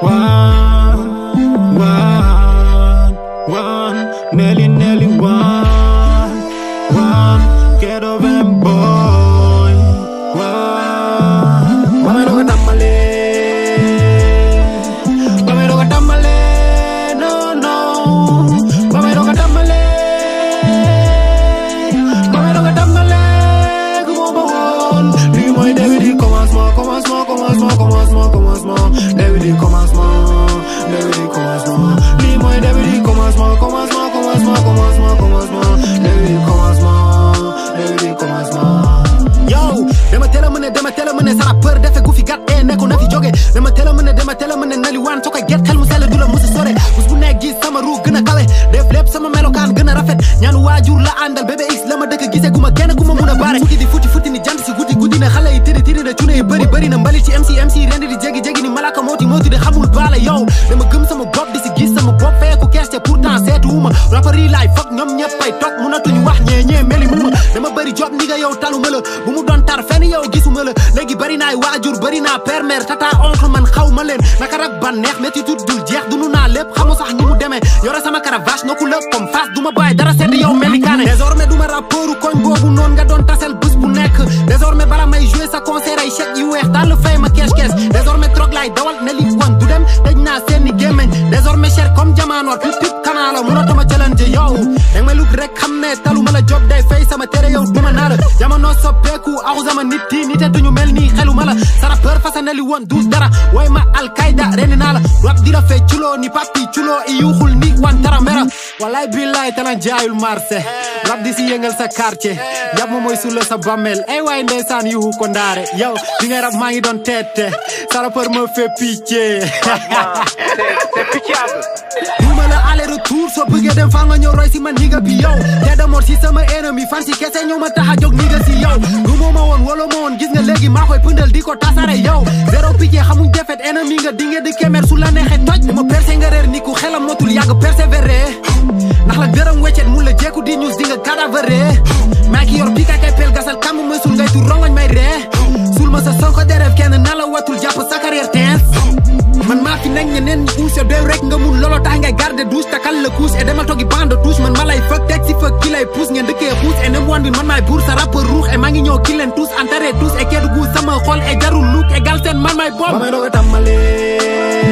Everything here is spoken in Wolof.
Nelly, get over him, boy. Pamelo ka tamale, no. Pamelo ka tamale, come on. Lui moi David commencement. David commencement. Lui moi David commencement. Yo, dama teel a mën sara peur defe gu fi gat nekku na fi jóge dama teel a mën nali waan soo koy get xel mu sell du la musa sore bus bu nekk gis sama ru gën a kawe def lépp sama melokaan gën a rafet ñaanu waajur la àndal bébé x la ma dëkk gisee gu ma kenn ku ma mun a baare futi di futi ni jant si guddi na xale yi tëri na cune yi bëri na mbalit ci MC rendi di jéggi ni malaka mooti de xamul baala yow dama gëm sama bopp di si gis sama bopp feeku kees te pourtant seetuwuma rappeur yi laay foog ñoom ñëpp ay toog mënatuñu wax ñee meli muma dama bëri job ni nga yow taluma la bu mu doon tar fenn yow gisuma la léegi bëri naay waajur bëri naa père mère tata oncle man xaw ma leen naka rak ban neex métti tut dul jeex dunu naa lépp xamu sax ni mu demee yore sama caravage nokku la comme face duma bàyyi dara sedd yow meli kaane désormais duma rappeuru koñ boobu noonu nga doon tasel bés bu nekk désormais bala may jouer sa concert ay chèque yu weex daal fay ma kees désormais drogue laay dawal ne li wan du dem daj naa seeni gémmeñ désormais cher comme jamaanoor pip kanaala mënatuma challenge yow danga may lug rek xam ne taluma la job day fay sama tere yow duma naa la jamono soppeeku axu sama nit te duñu mel nii xeluma la sara peur fasa ne li woon du dara way ma alkayda rendi naa la rap di la fee culoo ni papi culoo i yuuxul ni wan tara mera walay billaay tana jaayul marché rap di si yëngal sa quartier yab ma mooy sulla sa bammel ay waay ndeysaan yuuxu ko ndaare yow di ngay rap maa ngi doon teete sara peur me fait pitié c'est pitiable. duma la aller retour soo bëggee dem fa nga ñëw roy si man ni nga bi yow te de mort si sama ennemi fan si kese ñëw ma tax a jóg ni nga si yow gëmoo ma woon wala ma woon gis nga léegi maa koy pëndal di ko tasare yow zéro pitié xamuñ defet ennemi nga di nga di kemer su la neexee toj dama percé nga réer ni ku xelam motul yàgg persévérer ndax la dërëm weccet mun la jeeku di ñuus di nga cadavre maa ki yor bi ka kay pel gasal kàmb may sul ngay tur rongoñ may ree sul ma sa sonko dereef kenn na la watul jàpp sa carrière teens man maa fi nekk ñeneen ñi uus yow doy rek nga mun looloo tax ngay garder douche takal la couche et demal toogi bande touche man ma lay fëkk teg si fëkk ki lay pousse ngeen dëkkee xuus et nem wan bi man maay buur sa rappeur ruux et maa ngi ñëw ki leen tous enterré tous et keddu gu sama xol et jarul look et gal seen man maay bopp ba may doog a tàmbalee